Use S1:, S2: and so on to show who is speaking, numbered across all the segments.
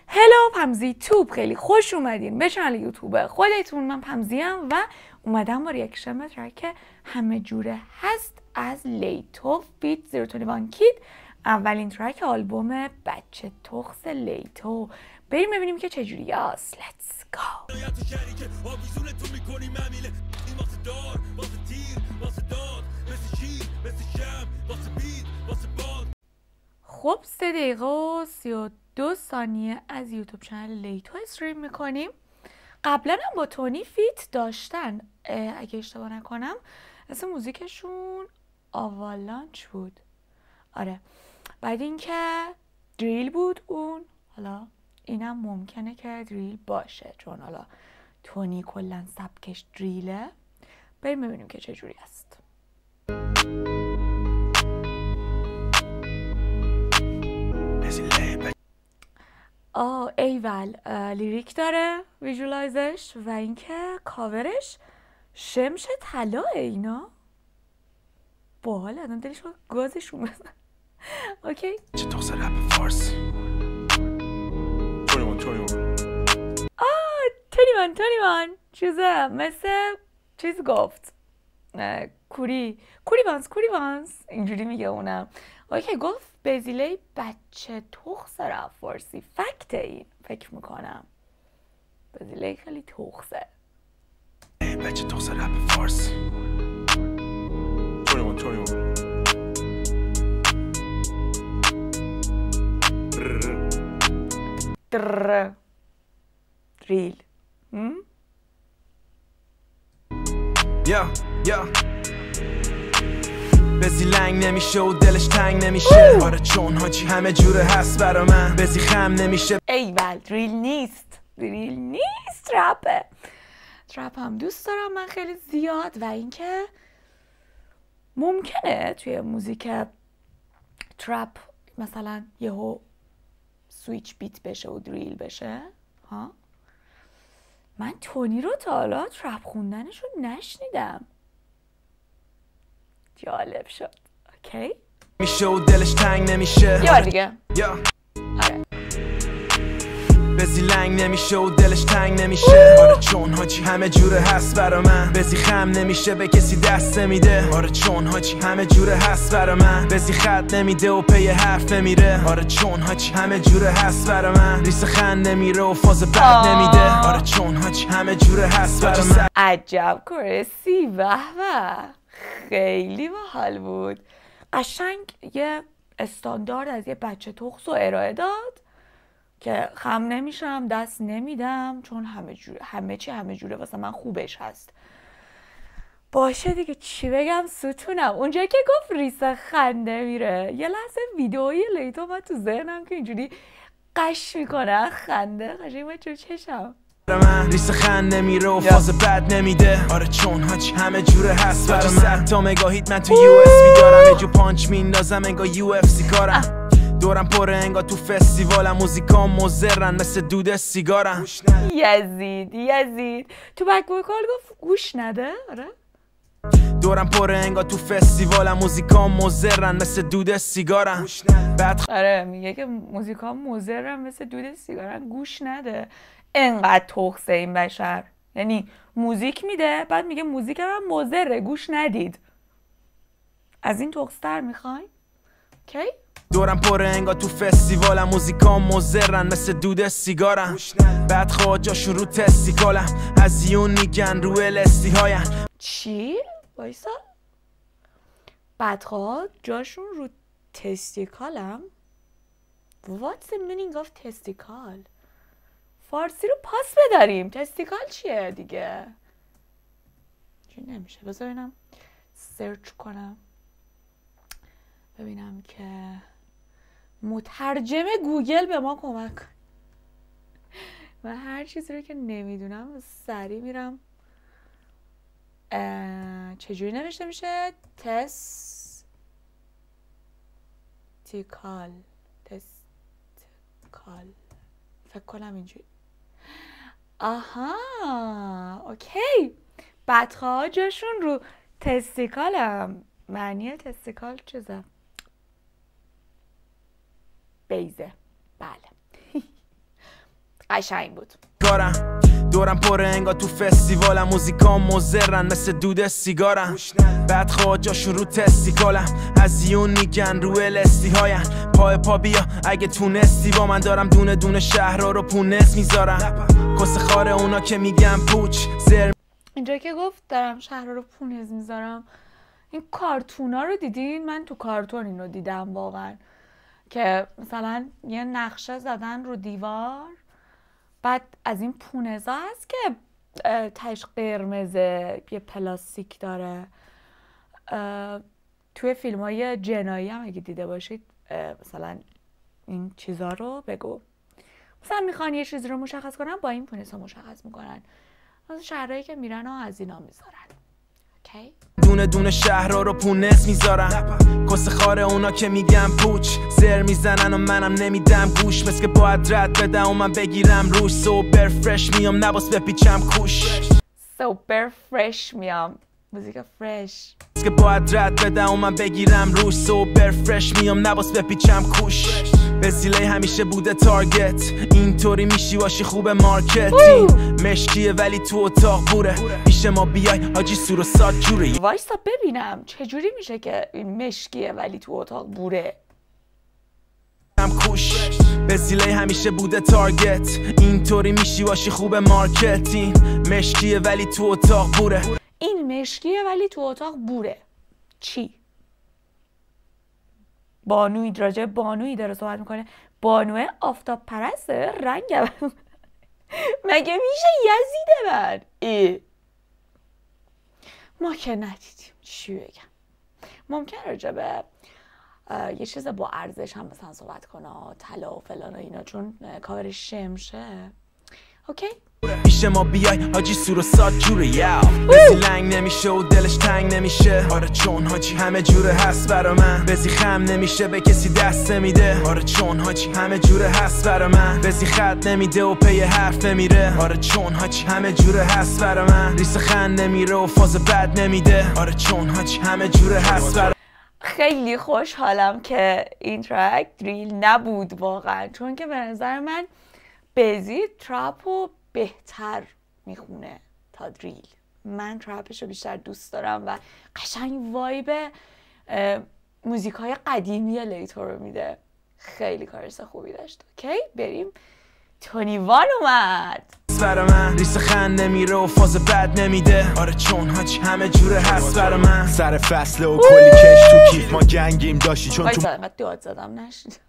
S1: هلو پمزی توب، خیلی خوش اومدین به چنل یوتیوب خودتون. من پمزی ام و اومدم با ریاکشن به ترک همه جوره هست از لیتو فیت 021 کید، اولین ترک آلبوم بچه تخس لیتو. بریم ببینیم که چجوری است. Let's go. خب 3 دقیقه و 32 ثانیه از یوتیوب چنل لیتو استریم میکنیم. قبلا هم با تونی فیت داشتن، اگه اشتباه نکنم اسم موزیکشون آوالانچ بود. آره، بعد اینکه دریل بود اون، حالا اینم ممکنه که دریل باشه چون حالا تونی کلا سبکش دریله. بریم ببینیم که چجوری است. ایول، لیریک داره ویژوالایزش و اینکه کاورش شمش طلاه. اینا باحال، آدم دلش با گازشون بزن. اوکی،
S2: چه تخص رپ فارسی
S1: 21 چیزه مثل چیز گفت کوری وانس اینجوری میگه اونم. اوکی، گفت بزیله بچه تخص رپ فارسی. فکت این فکر میکنم بزیله خیلی تخصه.
S2: بچه تخص رپ فارسی 21
S1: دریل.
S2: یا بزی لنگ نمیشه و دلش تنگ نمیشه. آره چون هاچی همه جوره هست برا من. بزی خم نمیشه.
S1: ایول، دریل نیست رپه. ترپ هم دوست دارم من خیلی زیاد و اینکه ممکنه توی موزیک ترپ مثلا یهو سویچ بیت بشه و دریل بشه. ها، من تونی رو تا حالا ترپ خوندنش رو نشنیدم. جالب شد. اوکی،
S2: میشه و دلش تنگ نمیشه.
S1: یا دیگه آره.
S2: بزی لنگ نمیشه و دلش تنگ نمیشه. آره چون هاچی همه جوره هست برا من. بزی خم نمیشه به کسی دست نمیده. آره چون هاچی همه جوره هست برا من. بزی خط نمیده و پی حرف نمیره. آره چون هاچی همه جوره هست برا من. ریس خند نمیره و فاز بد نمیده. آره چون هاچی همه جوره هست برا من.
S1: عجب کورسی، به خیلی باحال بود. قشنگ یه استاندارد از یه بچه تخص رو ارائه داد که خم نمیشم، دست نمیدم چون همه جوره واسه من خوبش هست. باشه دیگه، چی بگم ستونم. اونجا که گفت ریس خنده میره، یه لحظه ویدئوی لیتو اومد تو ذهنم که اینجوری قش میکنه خنده قشنگ اومد تو چشم.
S2: ریس خند نمیره و فاز بد نمیده. آره چون هاچی همه جوره هست برا من. تا مگاهیت من تو یو اس بی دارم. یه جو پانچ میندازم انگار یو اف سی کارم. دورم پره انگار تو فستیوالم. موزیکام مزرن مثل دود سیگارم. یزید
S1: تو بک وکال گفت گوش نده. آره،
S2: دورم پره انگار تو فستیوالم. موزیکام مزرن مثل دود سیگارم.
S1: آره میگه که موزیکام مزرن مثل دود سیگارم، گوش نده. انقدر تخصه این بشر، یعنی موزیک میده بعد میگه موزیک هم مضره، گوش ندید. از این تخص‌تر میخوای؟ اوکی،
S2: دورم پره انگار تو فستیوالم. موزیکام مزرن مثل دود سیگارم. بعد خواجاشون رو تستیکالم. از یون میگن رو الستی هایم.
S1: چی؟ وایسا، بدخواه جاشون رو تستیکالم؟ What's the meaning of testicle؟ فارسی رو پاس بداریم. تستیکال چیه دیگه؟ چی نمیشه. بذار ببینم سرچ کنم ببینم که مترجم گوگل به ما کمک کن. من هر چیزی رو که نمیدونم سریع میرم. چجوری نوشته میشه؟ تستیکال فکر کنم اینجوری. آها، اوکی. بدخواه جاشون رو تستیکالم. معنی تستیکال چیزه؟ بیزه. بله. قشنگ بود.
S2: کارم دورم پره انگار تو فستیوالم، موزیکام مزرن مثل دود سیگارم، بعد خواجاشون رو تستیکالم، از یون میگن رو الستی هاین، پا بیا اگه تونستی با من، دارم دونه دونه شهرها رو پونس میذارم، کس خاره اونا که میگن پوچ زر.
S1: اینجا که گفت دارم شهرها رو پونز میذارم، این کارتونا رو دیدین؟ من تو کارتون اینو دیدم واقعا، که مثلا یه نقشه زدن رو دیوار، بعد از این پونزا هست که تش قرمزه، یه پلاستیک داره. توی فیلم های جنایی هم اگه دیده باشید مثلا این چیزا رو بگو، مثلا میخوان یه چیزی رو مشخص کنن با این پونزا مشخص میکنن، مثلا شهرهایی که میرن و از اینا میذارن. اوکی؟
S2: دونه دونه شهرها رو پونس میذارم، کس خاره اونا که میگن پوچ زر میزنن و منم نمیدم گوش، مثل که باید رد بدم و من بگیرم روش، سوپر فرش میام نباس بپیچم کوش،
S1: سوپر فرش میام، موزیک فرش،
S2: مثل که باید رد بدم و من بگیرم روش، سوپر فرش میام نباس بپیچم کوش، بسیله همیشه بوده تارگت، اینطوری میشی باشی خوب مارکتینگ، مشکیه ولی تو اتاق بوره، پیش ما بیای حاجی سور و سات جوره.
S1: وایستا ببینم چجوری میشه که این مشکیه ولی تو اتاق بوره.
S2: کوش بسیله همیشه بوده تارگت، اینطوری میشی باشی خوب مارکتینگ، مشکیه ولی تو اتاق بوره.
S1: این مشکیه ولی تو اتاق بوره چی؟ بانوی راجع بانوی داره صحبت میکنه، بانوی آفتاب پرسته رنگ مگه میشه یزیده من؟ ما که ندیدیم چی بگم. ممکن راجع به یه چیز با ارزش هم مثلا صحبت کنه، طلا و فلان و اینا، چون کاورش شمشه. اوکی؟
S2: پیش ما بیای حاجی سور و سات جوره، یاو بزی لنگ نمیشه و دلش تنگ نمیشه، آره چون حاجی همه جوره هست برا من، بزی خم نمیشه به کسی دست نمیده، آره چون حاجی همه جوره هست برا من، بزی خط نمیده و پی حرف نمیره، آره چون حاجی همه جوره هست برا من، ریس خند نمیره و فاز بد نمیده، آره چون حاجی همه جوره هست برا.
S1: خیلی خوشحالم که این ترک دریل نبود واقعا، چون که به نظر من بزی ترپو بهتر میخونه تا دریل. من ترپش رو بیشتر دوست دارم و قشنگ وایب موزیکای قدیمی لیتو رو میده. خیلی کارش خوبی داشت. اوکی بریم. تونی وان اومد
S2: برا من، ریس خند نمیره و فاز بد نمیده، آره چون حاجی همه جوره هست برا من، سر فصله و کلی کش تو کیف ما گنگیم داشتی، چون تو
S1: اینقدر داد زدم نشید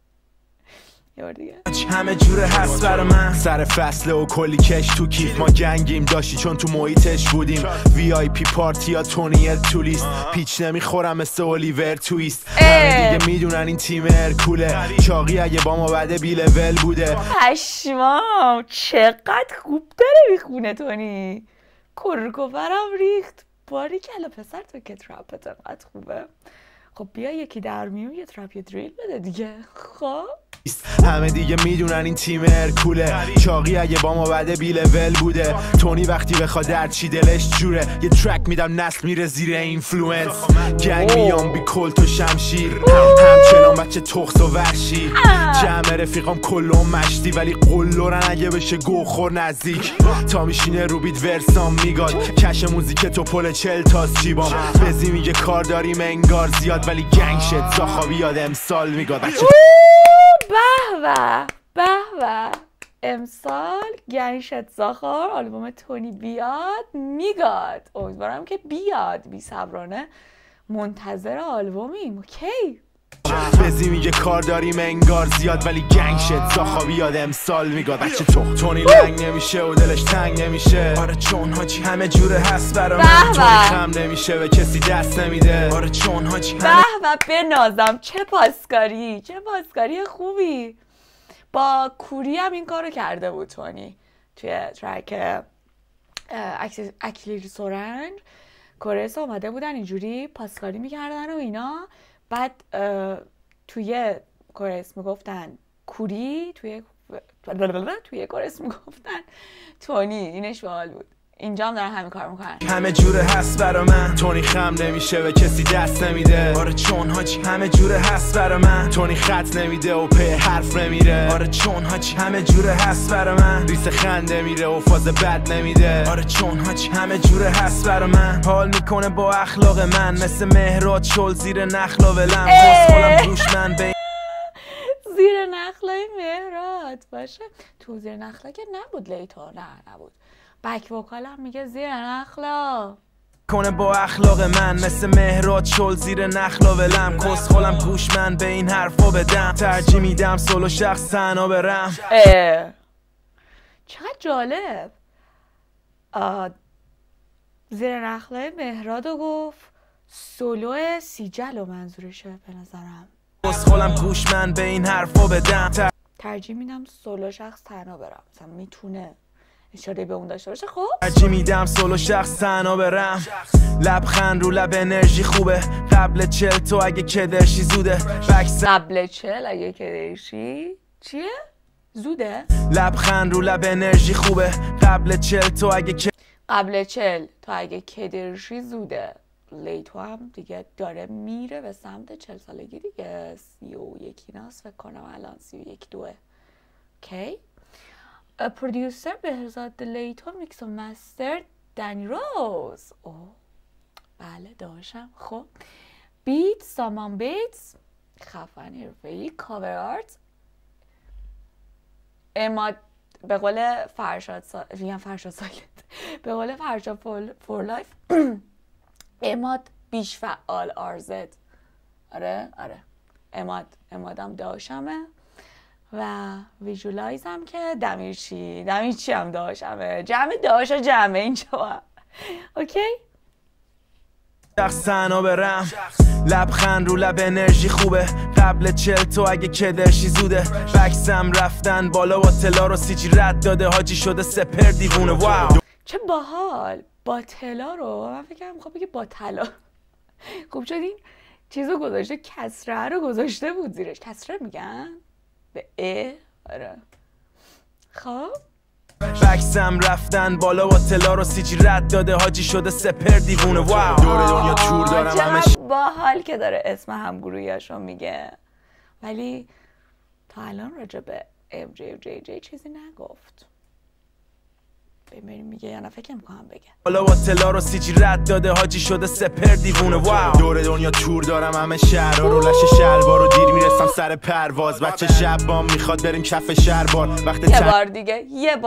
S1: یه دیگه
S2: همه جوره هست برا من، سر فصله و کلی کش تو کیف ما گنگیم داشتی، چون تو محیطش بودیم، وی آی پی پارتی یا تونی تولیست، پیچ نمیخورم مثل اولیور تویست، همه دیگه میدونن این تیم هرکوله، چاقی اگه با ما بعد بی لول بوده.
S1: پشمام چقدر خوب داره میخونه تونی، کرکوبرم ریخت. باری کلا پسر تو که ترپت انقدر خوبه. خب بیا یکی در میون یه ترپ یه دریل بده دیگه. خب
S2: همه دیگه میدونن این تیم هرکوله، چاقی اگه با ما بعد بی لول بوده، تونی وقتی بخواد در چی دلش جوره، یه ترک میدم نسل میره زیر اینفلوئنس، گنگ میام بی کلت و شمشیر، همچنان بچه تخت و وحشی، جمع رفیقام کلون مشتی ولی قلورن اگه بشه گوخور نزدیک، تا میشینه روبید ورسام میگاد، کش موزیک تو پل 40 تا سیبام، بزی میگه کار داریم انگار زیاد ولی گنگ شد زاخاوی یاد امسال میگاد.
S1: به امسال گنشت زاخار آلبوم تونی بیاد میگاد. امیدوارم که بیاد، بی صبرانه منتظر آلبومیم. اوکی
S2: بزی میگه کار داریم انگار زیاد ولی گنگ شد زاخاوی یاد امسال میگاد، بچه تونی لنگ نمیشه و دلش تنگ نمیشه، آره چون حاجی همه جوره هست برا من، تونی خم نمیشه به کسی دست نمیده، آره چون حاجی
S1: به بنازم. چه پاسکاری خوبی. با کوری هم این کارو کرده بود تونی توی ترک اکلیل سورنج. کورس آمده بودن اینجوری پاسکاری میکردن و اینا، بعد توی کورس میگفتن کوری، توی کورس میگفتن تونی. اینش باحال بود. اینجا هم دارن همین کار میکنن.
S2: همه جوره هست برا من، تونی خم نمیشه به کسی دست نمیده. آره چون حاجی همه جوره هست برا من، تونی خط نمیده و پی حرف نمیره. آره چون حاجی همه جوره هست برا من، ریس خنده میره و فاز بد نمیده. آره چون حاجی همه جوره هست برا من، حال میکنه با اخلاق من، مثل مهراد شل زیر نخل و ولم. خوشحالم گوش من به
S1: زیر نخلای مهراد باشه. تو زیر نخلا که نبود لیتو، نه نبود. بک وکال هم میگه زیر نخلا
S2: کنه با اخلاق من، مثل مهراد شل زیر نخل و ولم. کسخلم گوش من به این حرفا بدم، ترجیح میدم سولو شخص تنها برم.
S1: چقدر جالب. زیر نخلای مهرادو گفت، سولو سیجل و منظورشه به نظرم.
S2: کسخلم گوش من به این حرفا بدم،
S1: ترجیح میدم سولو شخص تنها برم. مثلا میتونه اشاره به اون داشته باشه. خب
S2: ترجیح میدم سولو شخص تنها برم. لبخند رو لب انرژی خوبه، قبل 40 تو اگه کدرشی زوده.
S1: قبل 40 اگه کدرشی چیه؟ زوده؟
S2: لبخند رو لب انرژی خوبه، قبل 40 تو اگه
S1: قبل 40 تو اگه کدرشی زوده. لیتو هم دیگه داره میره به سمت 40 سالگی دیگه. 31 ناست فکر کنم الان، 31-2. اوکی. پرودیوسر بهزاد لیتو، میکس و مستر دنی روز. اوه بله داشتم. خب بیت سامان بیتس، خفن حرفه‌ای. کاور آرت اماد، به قول فرشاد به قول فرشاد فور لایف اماد بیش فعال آرزد. آره امادم داشتمه. و ویژولایز هم که دمیرچی هم داشتمه. جمعه اینجا. اوکی.
S2: شخص تنها برم. لبخند رو لب انرژی خوبه، قبل 40 تو اگه کدرشی زوده. بکسم رفتن بالا و تلا رو سیجی رد داده، حاجی شده سپر دیوونه. واو
S1: چه باحال. با تلا رو من فکر کنم میخوام بگه با طلا. خوب شد این چیزو گذاشته، کسره رو گذاشته بود زیرش. کسره میگن به ا. آره خب
S2: بکسم رفتن بالا و تلا رو سیجی رد داده، حاجی شده سپر دیوونه. واو دور دنیا تور دارم همش.
S1: باحال که داره اسم همگروهیاشو میگه، ولی تا الان راجع به MJ و JJ چیزی نگفت. ببینیم میگه یا نه. فکر میکنم بگه.
S2: بالا و تلا رو سیجی رد داده، حاجی شده سپر دیوونه. واو دور دنیا تور دارم همه شهرها رو، لش شلوار رو دیر میرسم سر پرواز. بچه شب بام میخواد بریم کف شهربار. وقتی
S1: یه بار دیگه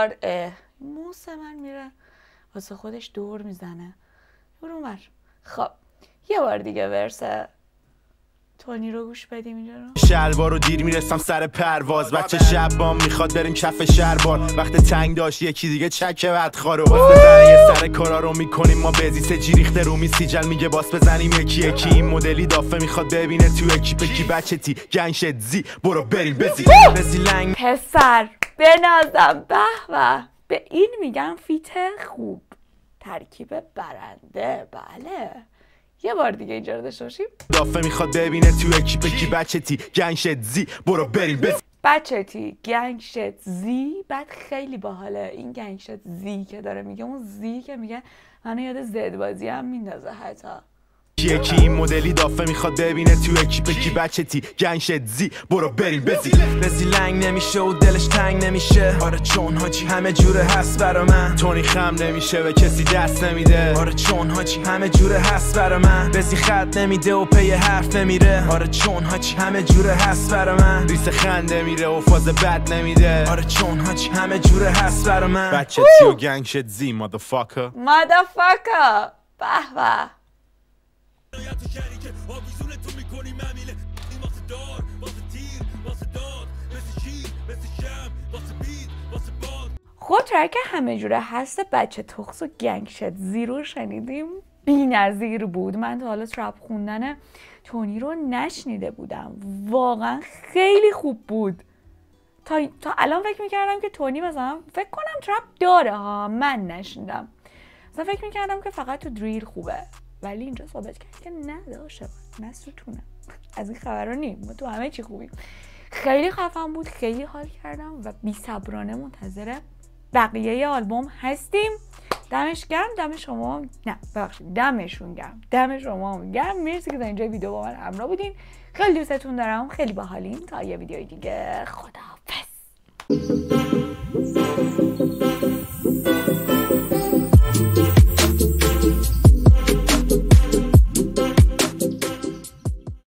S1: موسه من میره واسه خودش دور میزنه. برو مر. خب یه بار دیگه ورسه تونی رو گوش بدیم اینجا رو.
S2: شلوار رو دیر میرسم سر پرواز. بچه شب بام میخواد بریم کف شهربار. وقت تنگ داشت یکی دیگه چکه بدخوارو. باز بزنه یه سر کارا رو میکنیم ما بزی. سجی ریخته رو میسیجل میگه باز بزنیم یکی یکی. این مدلی دافه میخواد ببینه تو اکیپکی. بچه تی گنگ شد زی برو بریم بزی لنگ.
S1: پسر بنازم. به به این میگم فیت خوب، ترکیب برنده. بله یه بار دیگه اینجا رو داشته باشیم.
S2: دافه میخواد ببینه تو اکیپکی. بچه تی گنگ شد زی برو بریم
S1: بچه تی گنگ شد زی. بعد خیلی باحاله این گنگ شد زی که داره میگه. اون زی که میگه منو یاد زد بازی هم میندازه حتی.
S2: یکی این مدلی دافه میخواد ببینه تو اکیپکی. بچه تی گنگ شد زی برو بریم بزی لنگ نمیشه و دلش تنگ نمیشه. آره چون حاجی همه جوره هست برا من، تونی خم نمیشه به کسی دست نمیده. آره چون حاجی همه جوره هست برا من، بزی خط نمیده و پی حرف نمیره. آره چون حاجی همه جوره هست برا من، ریس خنده میره و فاز بد نمیده. آره چون حاجی همه جوره هست برا من. بچه تی و گنگ شد زی مادرفاکر.
S1: به خب ترک همه جوره هست بچه تخص و گنگ شد زی رو شنیدیم. بی نظیر بود. من تا حالا ترپ خوندن تونی رو نشنیده بودم. واقعا خیلی خوب بود. تا الان فکر میکردم که تونی مثلا فکر کنم ترپ داره ها، من نشنیدم. مثلا فکر میکردم که فقط تو دریل خوبه، ولی اینجا ثابت کرد که نداشته. نسوتونه از این خبرها نیم. ما تو همه چی خوبیم. خیلی خفن بود. خیلی حال کردم و بی صبرانه منتظر بقیه آلبوم هستیم. دمش گرم، دم شما نه ببخشید دمشون گرم، دم شما گرم. مرسی که تا اینجا ویدیو با من همراه بودین. خیلی دوستتون دارم، خیلی باحالین. تا یه ویدیوی دیگه، خداحافظ.